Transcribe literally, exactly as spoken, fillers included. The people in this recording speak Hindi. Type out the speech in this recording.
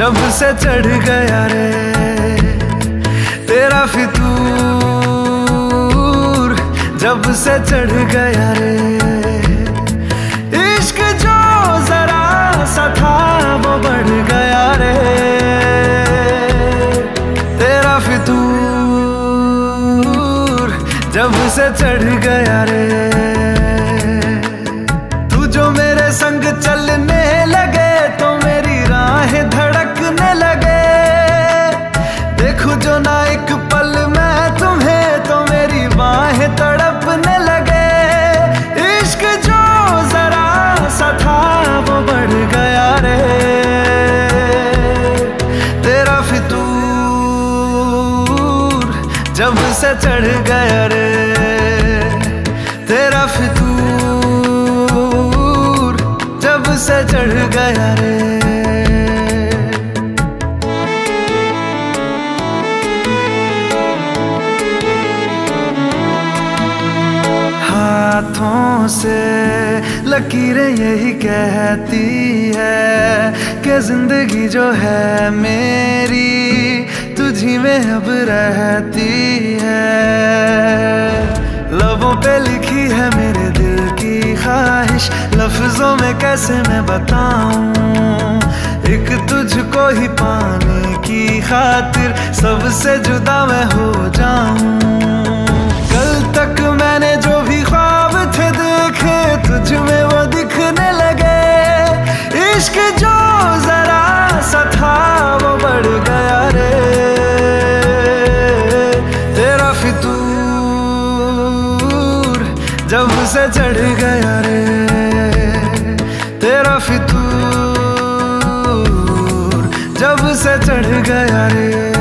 जब से चढ़ गया रे तेरा फितूर, जब से चढ़ गया रे इश्क जो जरा सा था वो बढ़ गया रे तेरा फितूर, जब से चढ़ गया रे। तू जो मेरे संग चलने लगे तो मेरी राहें धड़कने लगे, देखूं जो ना एक पल मैं तुम्हें तो मेरी बाहें तड़पने लगे। इश्क जो जरा सा था वो बढ़ गया रे तेरा फितूर, जब से चढ़ गया रे तेरा फितूर, जब से चढ़ गया रे। हाथों से लकीरें यही कहती है कि जिंदगी जो है मेरी तुझी में अब रहती है। लबों पे लिखी है मेरे दिल की ख्वाहिश, लफ्जों में कैसे मैं बताऊं, एक तुझको ही पाने की खातिर सबसे जुदा मैं हो जाऊं। कल तक मैंने जो भी ख्वाब थे देखे तुझ में वो दिखने लगे, इश्क जो जरा सा था वो बढ़ गया रे तेरा फितूर, जब से चढ़ गया रे तेरा फितूर, जब से चढ़ गया रे।